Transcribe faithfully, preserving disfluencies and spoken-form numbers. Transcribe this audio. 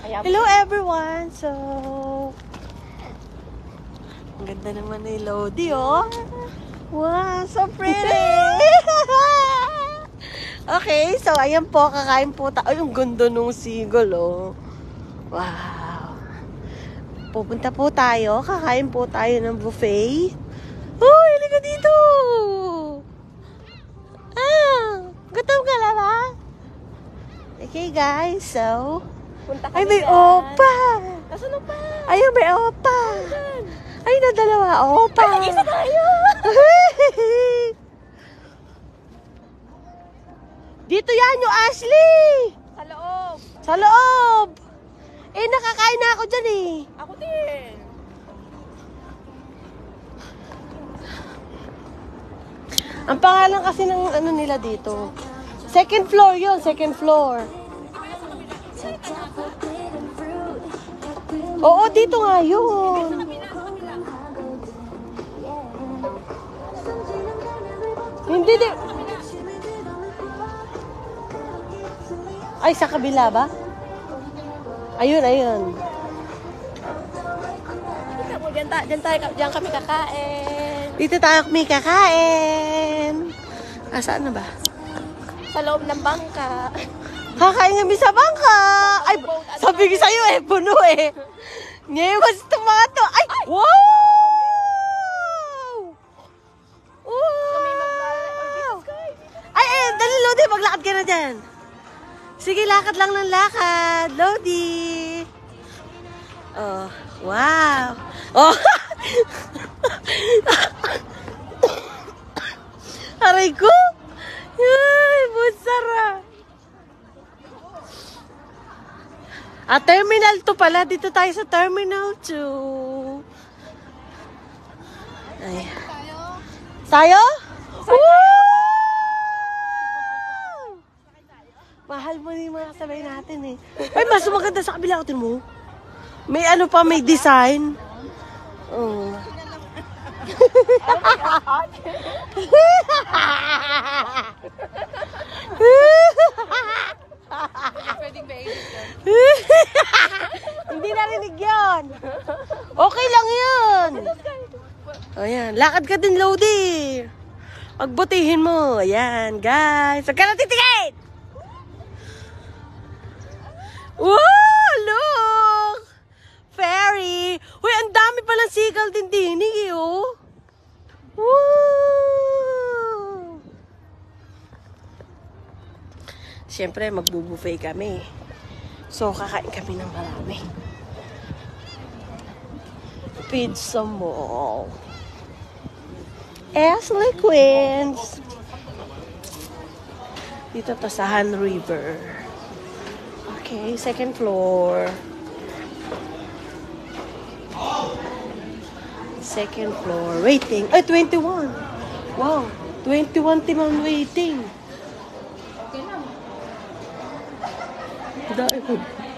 Hello everyone! So, ang ganda naman ni Lodi, oh. Wow, so pretty! Okay, so ayan po, kakain po tayo. Ay, ang ganda nung seagull, oh. Wow. Pupunta po tayo, kakain po tayo ng buffet. Oh, halika dito! Ah, gutom ka na ba? Okay guys, so... Ay, may dyan. Opa! Nasaan pa? Ayun, may opa! Ay, na dalawa, opa! Ay, isa tayo! Dito yan yung Ashley! Sa loob! Sa loob! Eh, nakakain na ako dyan eh. Ako din! Ang pangalan kasi ng ano nila dito. Second floor yun, second floor. Oo, dito nga yun. Hindi, di. Ay, sa kabila ba? Ayun, ayun. Diyan, ta diyan, tayo, diyan kami kakain. Dito tayo kami kakain. Ah, saan na ba? Sa loob ng bangka. Kakain kami sa bangka. Ay, sabi ko sa'yo eh, puno eh. Nyewas itong mga to. Ay, wow! Wow! Ay, ay, dali, Lodi, maglakad ka na dyan. Sige, lakad lang ng lakad. Lodi. Oh, wow. Oh. Aray ko. Ay, busara. Ah, Terminal two pala. Dito tayo sa Terminal two. Ay. Tayo? Woo! Mahal mo yung mga sabay natin eh. Ay, mas maganda sa kabila. Tingnan mo. May ano pa, may design. Oh. Pwedeng baby. Hindi narinig yun. Okay lang yun. Ayan, lakad ka din, Lodi. Pagbutihin mo. Ayan, guys. Huwag ka na titigit. Wow, look. Ferry. Uy, ang dami palang seagull din dinig eh, oh. Woo! Siyempre, magbubuffet kami. So, kakain kami ng marami. Pizza Mall. Ashley Queens. Dito to sa Han River. Okay, second floor. Second floor. Waiting. Ay, twenty-one. Wow. twenty-one timang waiting. Dahil.